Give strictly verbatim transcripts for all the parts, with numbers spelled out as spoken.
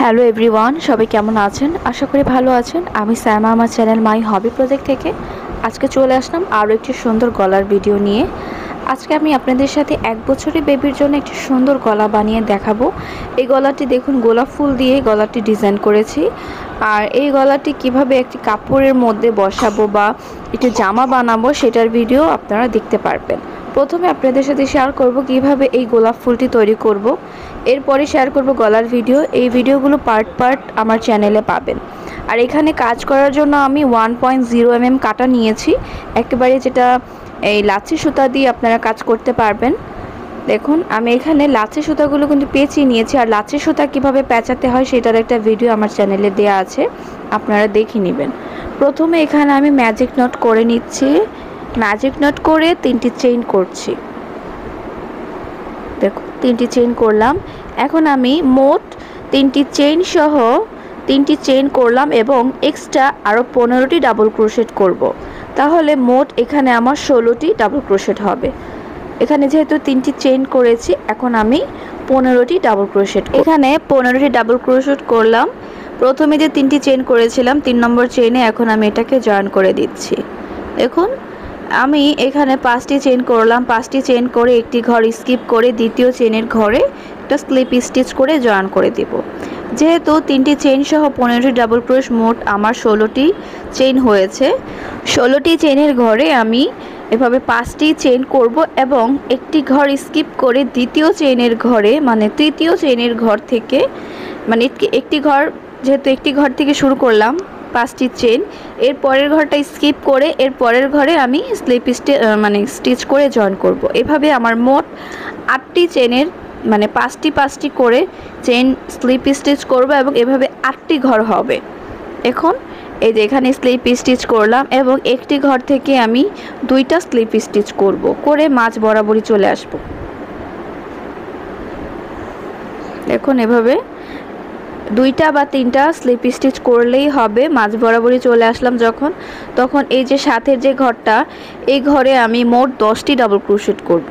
Hello everyone, সবাই কেমন আছেন? আশা করি ভালো আছেন। আমি সায়মা, আমার চ্যানেল মাই হবি প্রজেক্ট থেকে আজকে চলে আসলাম আরও একটি সুন্দর গলার ভিডিও নিয়ে। আজকে আমি আপনাদের সাথে এক বছরের বেবির জন্য একটি সুন্দর গলা বানিয়ে দেখাবো। এই গলাটি দেখুন, গোলাপ ফুল দিয়ে গলাটি ডিজাইন করেছি। আর এই গলাটি কিভাবে একটি কাপড়ের মধ্যে বসাবো বা একটি জামা বানাবো সেটার ভিডিও আপনারা দেখতে পারবেন। প্রথমে আপনাদের সাথে শেয়ার করব কিভাবে এই গোলাপ ফুলটি তৈরি করব, এরপরে শেয়ার করব গলার ভিডিও। এই ভিডিওগুলো পার্ট পার্ট আমার চ্যানেলে পাবেন। আর এখানে কাজ করার জন্য আমি one point zero M M কাটা নিয়েছি, একেবারে যেটা এই লাচ্ছি সুতা দিয়ে আপনারা কাজ করতে পারবেন। দেখুন, আমি এখানে লাচ্ছি সুতাগুলো কিন্তু পেঁচিয়ে নিয়েছি। আর লাচ্ছি সুতা কীভাবে পেঁচাতে হয় সেটার একটা ভিডিও আমার চ্যানেলে দেওয়া আছে, আপনারা দেখে নেবেন। প্রথমে এখানে আমি ম্যাজিক নট করে নিচ্ছি। ম্যাজিক নট করে তিনটি চেইন করছি। দেখুন, তিনটি চেইন করলাম। এখন আমি মোট তিনটি চেইন সহ তিনটি চেইন করলাম এবং এক্সট্রা আরও পনেরোটি ডাবল ক্রোশেট করব। তাহলে মোট এখানে আমার ষোলোটি ডাবল ক্রোশেট হবে। এখানে যেহেতু তিনটি চেইন করেছি, এখন আমি পনেরোটি ডাবল ক্রোশেট, এখানে পনেরোটি ডাবল ক্রোশেট করলাম। প্রথমে যে তিনটি চেইন করেছিলাম, তিন নম্বর চেইনে এখন আমি এটাকে জয়েন করে দিচ্ছি। দেখুন, আমি এখানে পাঁচটি চেইন করলাম। পাঁচটি চেইন করে একটি ঘর স্কিপ করে দ্বিতীয় চেইনের ঘরে একটা স্লিপ স্টিচ করে জয়েন করে দেব। যেহেতু তিনটি চেইন সহ পনেরোটি ডাবল ক্রোশ, মোট আমার ষোলোটি চেইন হয়েছে। ষোলোটি চেইনের ঘরে আমি এভাবে পাঁচটি চেইন করব এবং একটি ঘর স্কিপ করে দ্বিতীয় চেইনের ঘরে, মানে তৃতীয় চেইনের ঘর থেকে, মানে একটি ঘর, যেহেতু একটি ঘর থেকে শুরু করলাম পাঁচটি চেইন, এর পরের ঘরটা স্কিপ করে এর পরের ঘরে আমি স্লিপ স্টিচ মানে স্টিচ করে জয়েন করব। এভাবে আমার মোট আটটি চেইনের, মানে পাঁচটি পাঁচটি করে চেইন স্লিপ স্টিচ করব এবং এভাবে আটটি ঘর হবে। এখন এই যে এখানে স্লিপ স্টিচ করলাম এবং একটি ঘর থেকে আমি দুইটা স্লিপ স্টিচ করব, করে মাঝ বরাবরই চলে আসব। দেখুন, এভাবে দুইটা বা তিনটা স্লিপ স্টিচ করলেই হবে। মাঝ বরাবরই চলে আসলাম যখন, তখন এই যে সাথের যে ঘরটা, এই ঘরে আমি মোট দশটি ডাবল ক্রোশেট করব।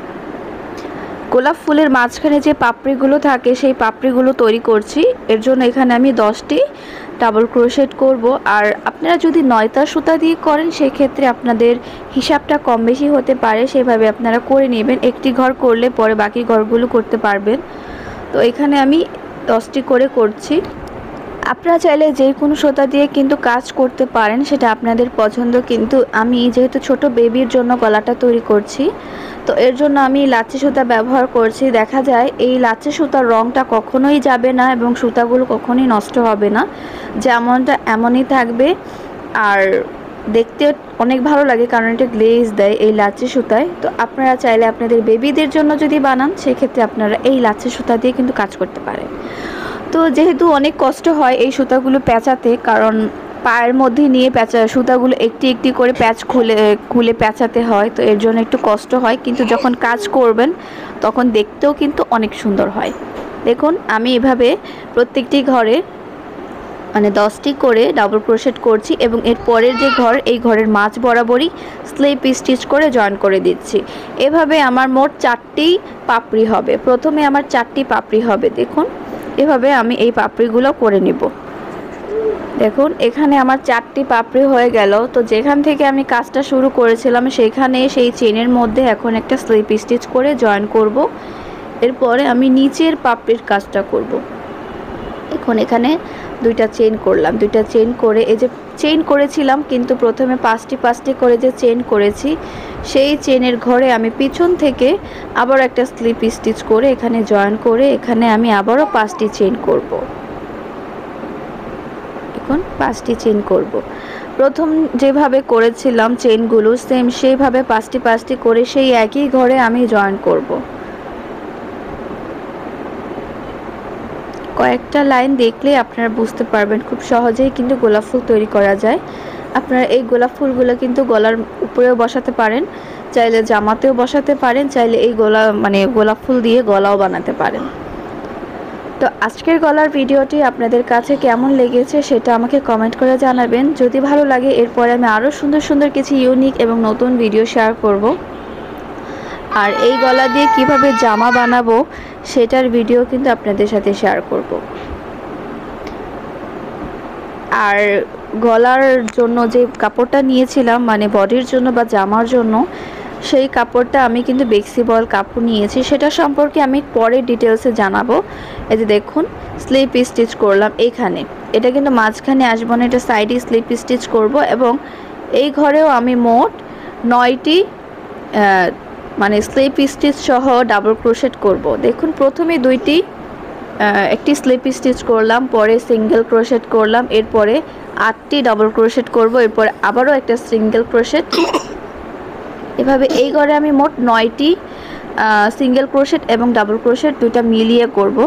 গোলাপ ফুলের মাঝখানে যে পাপড়িগুলো থাকে সেই পাপড়িগুলো তৈরি করছি, এর জন্য এখানে আমি দশটি ডাবল ক্রোশেট করব। আর আপনারা যদি নয়তা সুতা দিয়ে করেন সেক্ষেত্রে আপনাদের হিসাবটা কম বেশি হতে পারে, সেভাবে আপনারা করে নেবেন। একটি ঘর করলে পরে বাকি ঘরগুলো করতে পারবেন। তো এখানে আমি দশটি করে করছি। আপনারা চাইলে যে কোনো সুতা দিয়ে কিন্তু কাজ করতে পারেন, সেটা আপনাদের পছন্দ। কিন্তু আমি যেহেতু ছোট বেবির জন্য গলাটা তৈরি করছি, তো এর জন্য আমি লাচ্ছি সুতা ব্যবহার করছি। দেখা যায় এই লাচ্ছি সুতার রঙটা কখনোই যাবে না এবং সুতাগুলো কখনোই নষ্ট হবে না, যেমনটা এমনই থাকবে। আর দেখতে অনেক ভালো লাগে, কারণ এটা গ্লেজ দেয় এই লাচ্ছি সুতায়। তো আপনারা চাইলে আপনাদের বেবিদের জন্য যদি বানান, সেক্ষেত্রে আপনারা এই লাচ্ছি সুতা দিয়ে কিন্তু কাজ করতে পারেন। তো যেহেতু অনেক কষ্ট হয় এই সুতাগুলো পেঁচাতে, কারণ পায়ের মধ্যে নিয়ে পেঁচা সুতাগুলো একটি একটি করে প্যাচ খুলে খুলে পেঁচাতে হয়, তো এর জন্য একটু কষ্ট হয়। কিন্তু যখন কাজ করবেন তখন দেখতেও কিন্তু অনেক সুন্দর হয়। দেখুন, আমি এভাবে প্রত্যেকটি ঘরে মানে দশটি করে ডাবল ক্রোশেট করছি এবং এর পরের যে ঘর, এই ঘরের মাঝ বরাবরই স্লিপ স্টিচ করে জয়েন করে দিচ্ছি। এভাবে আমার মোট চারটি পাপড়ি হবে। প্রথমে আমার চারটি পাপড়ি হবে। দেখুন, এভাবে আমি এই পাপড়িগুলো করে নিব। দেখুন, এখানে আমার চারটি পাপড়ি হয়ে গেল। তো যেখান থেকে আমি কাজটা শুরু করেছিলাম সেখানে সেই চেনের মধ্যে এখন একটা স্লিপ স্টিচ করে জয়েন করব। এরপরে আমি নিচের পাপড়ির কাজটা করব। এখন এখানে দুইটা চেইন করলাম। দুইটা চেইন করে এই যে চেইন করেছিলাম, কিন্তু প্রথমে পাঁচটি পাঁচটি করে যে চেইন করেছি, সেই চেনের ঘরে আমি পিছন থেকে আবার একটা স্লিপ স্টিচ করে এখানে জয়েন করে এখানে আমি আবারও পাঁচটি চেইন করব। এখন পাঁচটি চেইন করব। প্রথম যেভাবে করেছিলাম চেইনগুলো সেম সেইভাবে পাঁচটি পাঁচটি করে সেই একই ঘরে আমি জয়েন করব। কয়েকটা লাইন দেখলে আপনারা বুঝতে পারবেন খুব সহজেই কিন্তু গোলাপ ফুল তৈরি করা যায়। আপনারা এই গোলাপ ফুলগুলো কিন্তু গলার উপরেও বসাতে পারেন, চাইলে জামাতেও বসাতে পারেন, চাইলে এই গোলা মানে গোলাপ ফুল দিয়ে গলাও বানাতে পারেন। তো আজকের গলার ভিডিওটি আপনাদের কাছে কেমন লেগেছে সেটা আমাকে কমেন্ট করে জানাবেন। যদি ভালো লাগে এরপরে আমি আরও সুন্দর সুন্দর কিছু ইউনিক এবং নতুন ভিডিও শেয়ার করব। আর এই গলা দিয়ে কিভাবে জামা বানাবো সেটার ভিডিও কিন্তু আপনাদের সাথে শেয়ার করব। আর গলার জন্য যে কাপড়টা নিয়েছিলাম মানে বডির জন্য বা জামার জন্য, সেই কাপড়টা আমি কিন্তু বেক্সি বয়েল কাপড় নিয়েছি, সেটা সম্পর্কে আমি পরে ডিটেলসে জানাবো। এই যে দেখুন স্লিপ স্টিচ করলাম এখানে, এটা কিন্তু মাঝখানে আসবো না, এটা সাইডে স্লিপ স্টিচ করব। এবং এই ঘরেও আমি মোট নয়টি মানে স্লিপ স্টিচ সহ ডাবল ক্রোশেট করব। দেখুন প্রথমে দুইটি একটি স্লিপ স্টিচ করলাম, পরে সিঙ্গেল ক্রোশেট করলাম, এরপরে আটটি ডাবল ক্রোশেট করব, এরপরে আবারও একটা সিঙ্গেল ক্রোশেট। এভাবে এই ঘরে আমি মোট নয়টি সিঙ্গেল ক্রোশেট এবং ডাবল ক্রোশেট দুইটা মিলিয়ে করব।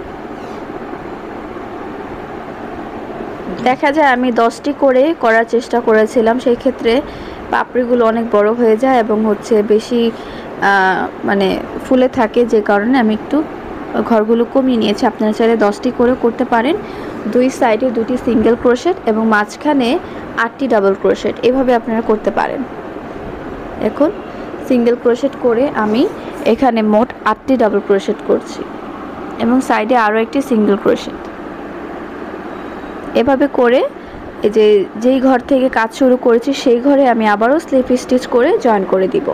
দেখা যায় আমি দশটি করে করার চেষ্টা করেছিলাম, সেই ক্ষেত্রে পাপড়িগুলো অনেক বড় হয়ে যায় এবং হচ্ছে বেশি মানে ফুলে থাকে, যে কারণে আমি একটু ঘরগুলো কমিয়ে নিয়েছি। আপনারা চাইলে দশটি করে করতে পারেন, দুই সাইডে দুটি সিঙ্গেল ক্রোশেট এবং মাঝখানে আটটি ডাবল ক্রোশেট, এভাবে আপনারা করতে পারেন। এখন সিঙ্গেল ক্রোশেট করে আমি এখানে মোট আটটি ডাবল ক্রোশেট করছি এবং সাইডে আরও একটি সিঙ্গেল ক্রোশেট। এভাবে করে এই যে যেই ঘর থেকে কাজ শুরু করেছি সেই ঘরে আমি আবারও স্লিপ স্টিচ করে জয়েন করে দিব।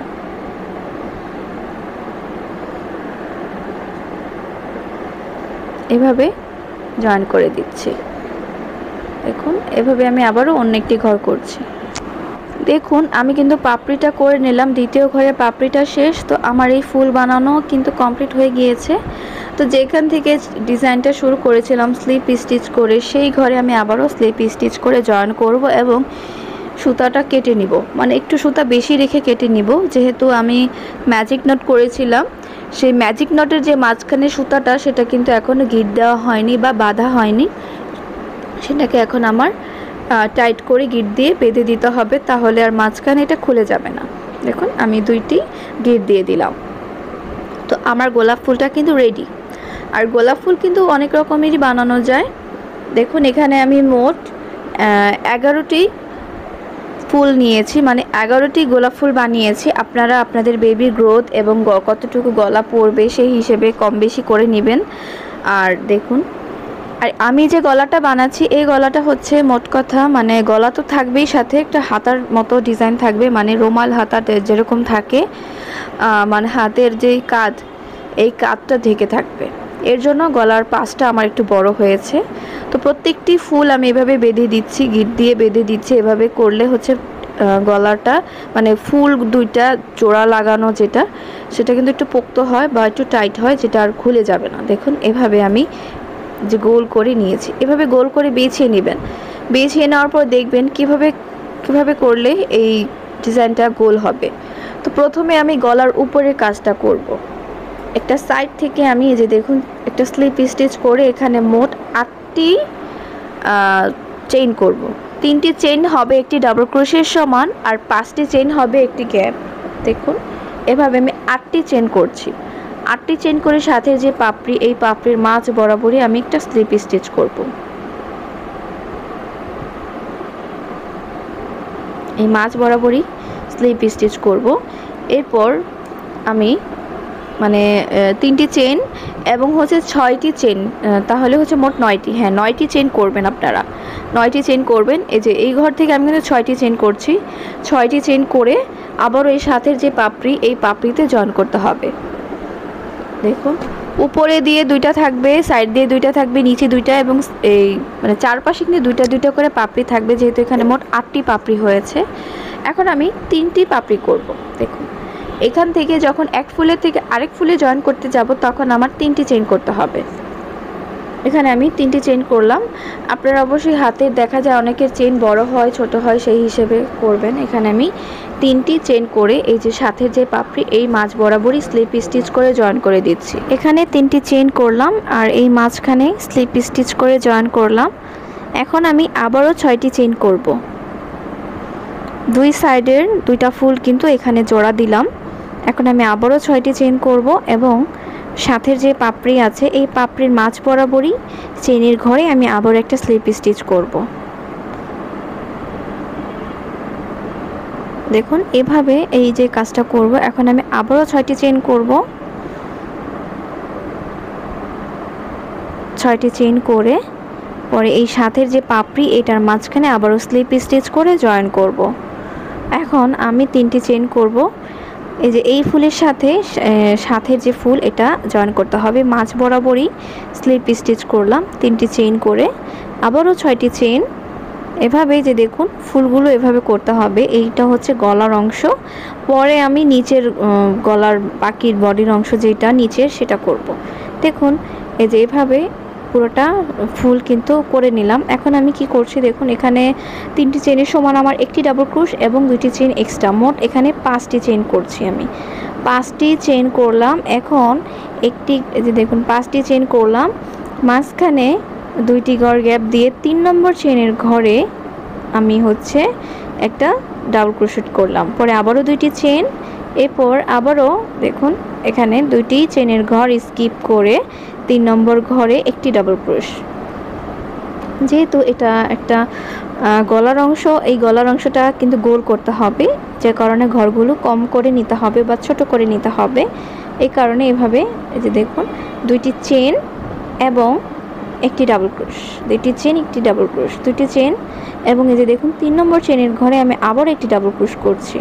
এভাবে জয়েন করে দিচ্ছি। দেখুন এভাবে আমি আবারও অন্য একটি ঘর করছি। দেখুন আমি কিন্তু পাপড়িটা করে নিলাম, দ্বিতীয় ঘরে পাপড়িটা শেষ। তো আমার এই ফুল বানানো কিন্তু কমপ্লিট হয়ে গিয়েছে। তো যেখান থেকে ডিজাইনটা শুরু করেছিলাম স্লিপ স্টিচ করে, সেই ঘরে আমি আবারও স্লিপ স্টিচ করে জয়েন করব এবং সুতাটা কেটে নিব, মানে একটু সুতা বেশি রেখে কেটে নিব, যেহেতু আমি ম্যাজিক নট করেছিলাম। সেই ম্যাজিক নটের যে মাঝখানে সুতাটা সেটা কিন্তু এখনও গিট দেওয়া হয়নি বা বাঁধা হয়নি, সেটাকে এখন আমার টাইট করে গিট দিয়ে বেঁধে দিতে হবে, তাহলে আর মাঝখানে এটা খুলে যাবে না। দেখুন আমি দুইটি গিট দিয়ে দিলাম। তো আমার গোলাপ ফুলটা কিন্তু রেডি। আর গোলাপ ফুল কিন্তু অনেক রকমেরই বানানো যায়। দেখুন এখানে আমি মোট এগারোটি ফুল নিয়েছি, মানে এগারোটি গোলাপ ফুল বানিয়েছি। আপনারা আপনাদের বেবির গ্রোথ এবং কতটুকু গলা পড়বে সেই হিসেবে কম বেশি করে নেবেন। আর দেখুন, আর আমি যে গলাটা বানাচ্ছি এই গলাটা হচ্ছে মোট কথা মানে গলা তো থাকবেই, সাথে একটা হাতার মতো ডিজাইন থাকবে, মানে রুমাল হাতাতে যেরকম থাকে, মানে হাতের যেই কাঁধ এই কাঁধটা ঢেকে থাকবে। এর জন্য গলার পাশটা আমার একটু বড় হয়েছে। তো প্রত্যেকটি ফুল আমি এভাবে বেঁধে দিচ্ছি, গিট দিয়ে বেঁধে দিচ্ছি। এভাবে করলে হচ্ছে গলাটা মানে ফুল দুইটা জোড়া লাগানো যেটা, সেটা কিন্তু একটু পোক্ত হয় বা একটু টাইট হয়, যেটা আর খুলে যাবে না। দেখুন এভাবে আমি যে গোল করে নিয়েছি, এভাবে গোল করে বিছিয়ে নেবেন। বিছিয়ে নেওয়ার পর দেখবেন কিভাবে কিভাবে করলে এই ডিজাইনটা গোল হবে। তো প্রথমে আমি গলার উপরের কাজটা করব। একটা সাইড থেকে আমি এই যে দেখুন একটা স্লিপ স্টিচ করে এখানে মোট আটটি চেইন করব। তিনটি চেইন হবে একটি ডাবল ক্রোশের সমান, আর পাঁচটি চেইন হবে একটি গ্যাপ। দেখুন এভাবে আমি আটটি চেইন করছি। আটটি চেইন করে সাথে যে পাপড়ি, এই পাপড়ির মাঝ বরাবরই আমি একটা স্লিপ স্টিচ করব। এই মাঝ বরাবরই স্লিপ স্টিচ করব। এরপর আমি মানে তিনটি চেইন এবং হচ্ছে ছয়টি চেইন, তাহলে হচ্ছে মোট নয়টি, হ্যাঁ নয়টি চেইন করবেন আপনারা, নয়টি চেইন করবেন। এই যে এই ঘর থেকে আমি কিন্তু ছয়টি চেইন করছি। ছয়টি চেইন করে আবারও এই সাথের যে পাপড়ি, এই পাপড়িতে জয়েন করতে হবে। দেখুন উপরে দিয়ে দুইটা থাকবে, সাইড দিয়ে দুইটা থাকবে, নিচে দুইটা, এবং এই মানে চারপাশে কিন্তু দুইটা দুইটা করে পাপড়ি থাকবে, যেহেতু এখানে মোট আটটি পাপড়ি হয়েছে। এখন আমি তিনটি পাপড়ি করব। দেখুন এখান থেকে যখন এক ফুলের থেকে আরেক ফুলে জয়েন করতে যাব তখন আমার তিনটি চেইন করতে হবে। এখানে আমি তিনটি চেইন করলাম। আপনারা অবশ্যই হাতের দেখা যায় অনেকের চেইন বড় হয় ছোট হয়, সেই হিসেবে করবেন। এখানে আমি তিনটি চেইন করে এই যে সাথের যে পাপড়ি, এই মাঝ বরাবরই স্লিপ স্টিচ করে জয়েন করে দিচ্ছি। এখানে তিনটি চেইন করলাম আর এই মাঝখানে স্লিপ স্টিচ করে জয়েন করলাম। এখন আমি আবারও ছয়টি চেইন করব। দুই সাইডের দুইটা ফুল কিন্তু এখানে জোড়া দিলাম। এখন আমি আবারও ছয়টি চেইন করব এবং সাথের যে পাপড়ি আছে এই পাপড়ির মাঝ বরাবরই চেইনের ঘরে আমি আবার একটা স্লিপ স্টিচ করব। দেখুন এভাবে এই যে কাজটা করব। এখন আমি আবারও ছয়টি চেইন করব। ছয়টি চেইন করে পরে এই সাথের যে পাপড়ি এটার মাঝখানে আবারও স্লিপ স্টিচ করে জয়েন করব। এখন আমি তিনটি চেইন করব। এই যে এই ফুলের সাথে সাথের যে ফুল এটা জয়েন করতে হবে, মাঝ বরাবরই স্লিপ স্টিচ করলাম তিনটি চেইন করে, আবারও ছয়টি চেইন। এভাবে যে দেখুন ফুলগুলো এভাবে করতে হবে। এইটা হচ্ছে গলার অংশ, পরে আমি নিচের গলার বাকির বডির অংশ যেটা নিচের সেটা করব। দেখুন এই যে এভাবে পুরোটা ফুল কিন্তু করে নিলাম। এখন আমি কি করছি দেখুন, এখানে তিনটি চেইনের সমান আমার একটি ডাবল ক্রোশ এবং দুইটি চেইন এক্সট্রা, মোট এখানে পাঁচটি চেইন করছি আমি। পাঁচটি চেইন করলাম। এখন একটি যে দেখুন পাঁচটি চেইন করলাম, মাঝখানে দুইটি ঘর গ্যাপ দিয়ে তিন নম্বর চেইনের ঘরে আমি হচ্ছে একটা ডাবল ক্রোশেট করলাম, পরে আবারও দুইটি চেইন, এরপর আবারও দেখুন এখানে দুইটি চেইনের ঘর স্কিপ করে তিন নম্বর ঘরে একটি ডাবল ক্রোশ। যেহেতু এটা একটা গলার অংশ, এই গলার অংশটা কিন্তু গোল করতে হবে, যে কারণে ঘরগুলো কম করে নিতে হবে বা ছোট করে নিতে হবে। এই কারণে এভাবে এই যে দেখুন দুইটি চেইন এবং একটি ডাবল ক্রোশ, দুইটি চেইন একটি ডাবল ক্রোশ, দুইটি চেইন এবং এই যে দেখুন তিন নম্বর চেইনের ঘরে আমি আবার একটি ডাবল ক্রোশ করছি।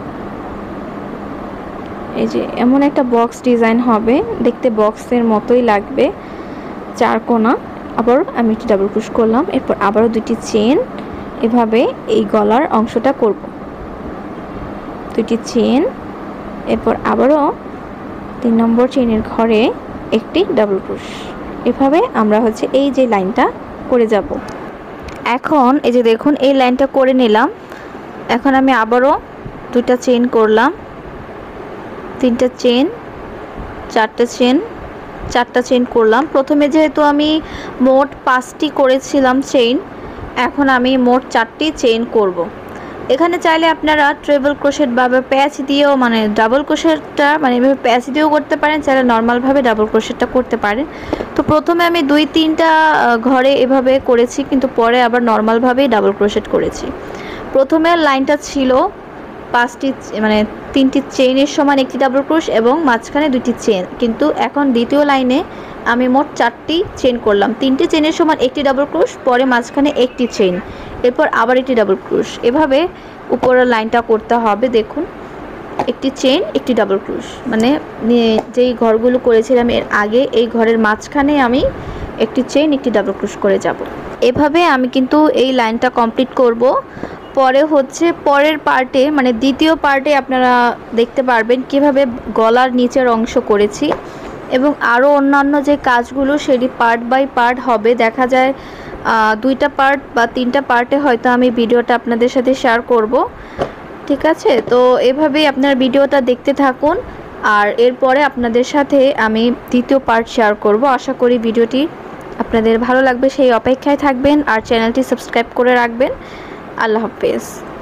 এই যে এমন একটা বক্স ডিজাইন হবে, দেখতে বক্সের মতোই লাগবে, চার কোণা। আবার আমি একটি ডাবল ক্রোশ করলাম, এরপর আবারও দুইটি চেইন, এভাবে এই গলার অংশটা করব। দুইটি চেইন, এরপর আবারও তিন নম্বর চেইনের ঘরে একটি ডাবল ক্রোশ। এভাবে আমরা হচ্ছে এই যে লাইনটা করে যাব। এখন এই যে দেখুন এই লাইনটা করে নিলাম। এখন আমি আবারও দুইটা চেইন করলাম, তিনটা চেইন, চারটা চেইন, চারটা চেইন করলাম। প্রথমে যেহেতু আমি মোট পাঁচটি করেছিলাম চেইন, এখন আমি মোট চারটি চেইন করব। এখানে চাইলে আপনারা ট্রেবল ক্রোশেট বা প্যাচ দিয়েও মানে ডাবল ক্রোশেটটা মানে এভাবে প্যাচ দিয়েও করতে পারেন, চাইলে নর্মালভাবে ডাবল ক্রোশেটটা করতে পারেন। তো প্রথমে আমি দুই তিনটা ঘরে এভাবে করেছি, কিন্তু পরে আবার নর্মালভাবেই ডাবল ক্রোশেট করেছি। প্রথমে লাইনটা ছিল পাঁচটি মানে তিনটি চেইনের সমান একটি ডাবল ক্রোশ এবং মাঝখানে দুইটি চেইন, কিন্তু এখন দ্বিতীয় লাইনে আমি মোট চারটি চেইন করলাম, তিনটি চেইনের সমান একটি ডাবল ক্রোশ, পরে মাঝখানে একটি চেইন, এরপর আবার একটি ডাবল ক্রোশ। এভাবে উপরের লাইনটা করতে হবে। দেখুন একটি চেইন একটি ডাবল ক্রোশ, মানে যেই ঘরগুলো করেছিলাম এর আগে এই ঘরের মাঝখানে আমি একটি চেইন একটি ডাবল ক্রোশ করে যাব। এভাবে আমি কিন্তু এই লাইনটা কমপ্লিট করব। পরে হচ্ছে পরের পার্টে মানে দ্বিতীয় পার্টে আপনারা দেখতে পারবেন কিভাবে গলার নিচের অংশ করেছি এবং আরও অন্যান্য যে কাজগুলো সেটি পার্ট বাই পার্ট হবে। দেখা যায় দুইটা পার্ট বা তিনটা পার্টে হয়তো আমি ভিডিওটা আপনাদের সাথে শেয়ার করব। ঠিক আছে, তো এভাবেই আপনারা ভিডিওটা দেখতে থাকুন, আর এরপরে আপনাদের সাথে আমি দ্বিতীয় পার্ট শেয়ার করব। আশা করি ভিডিওটি আপনাদের ভালো লাগবে, সেই অপেক্ষায় থাকবেন আর চ্যানেলটি সাবস্ক্রাইব করে রাখবেন। আল্লাহ হাফেজ।